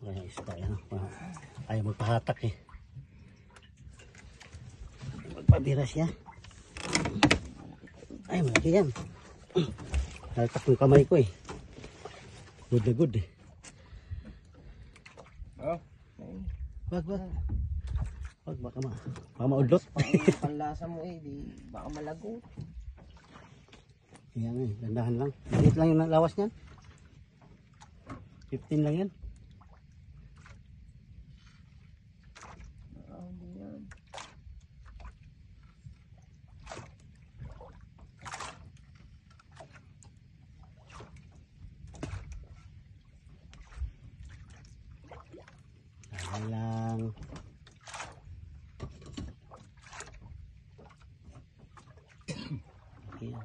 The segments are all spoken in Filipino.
Ayan, isda yan. Ayaw magpahatak eh. Magpabira siya. Ay, malaki yan. Haltak yung kamay ko eh. Good na good eh. Oh. Wag. Wag, baka maudlot. Panlasa mo eh, di baka malago. Ayan eh, dandahan lang. Maliit lang yung lawas niyan. 15 lang yan. Hindi yan. Ayan lang. Ayan.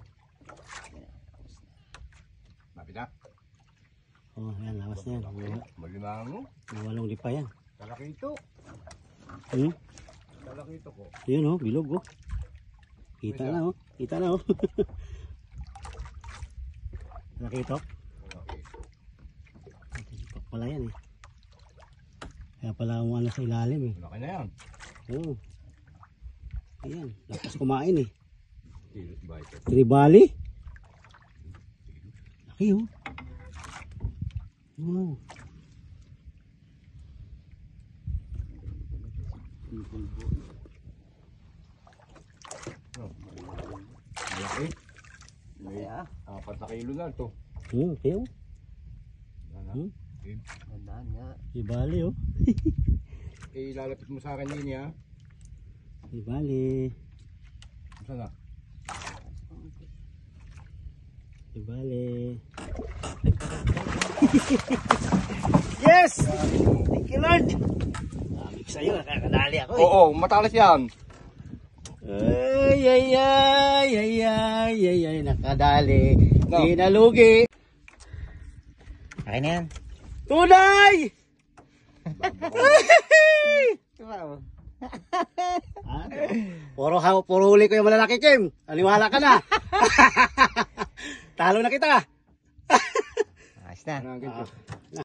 Lapit na. Oh, ayan, lawas na yan. Malinango. Walong lipa yan. Talaki ito. Hmm? Talaki ito ko. Yun oh, bilog oh. Kita na oh. Kita na oh. Nakita oh. Okay. Pala yan eh. Kaya pala umala sa ilalim eh. Laki na yan. Oo. Ayan, lakas kumain eh. Kilot ba ito? Tribali. Laki oh. Wow. Malaki. May Kaya, 4 na kilo na ito. Kayo. Ano? gandaan nga. Tribali oh. Ilalapit mo sa akin yun ya. Tribali. Saan na? Tribali. Yes! Thank you Lord. Amig sa'yo, nakakadali ako eh. Oo, matalas yan. Ay, nakadali. No. Di nalugi. Akin na yan. Tunay! Wow. Puro huli ko yung malalaki, Kim. Aniwala ka na. Talo na kita. Ayos na. Ano ang ganito?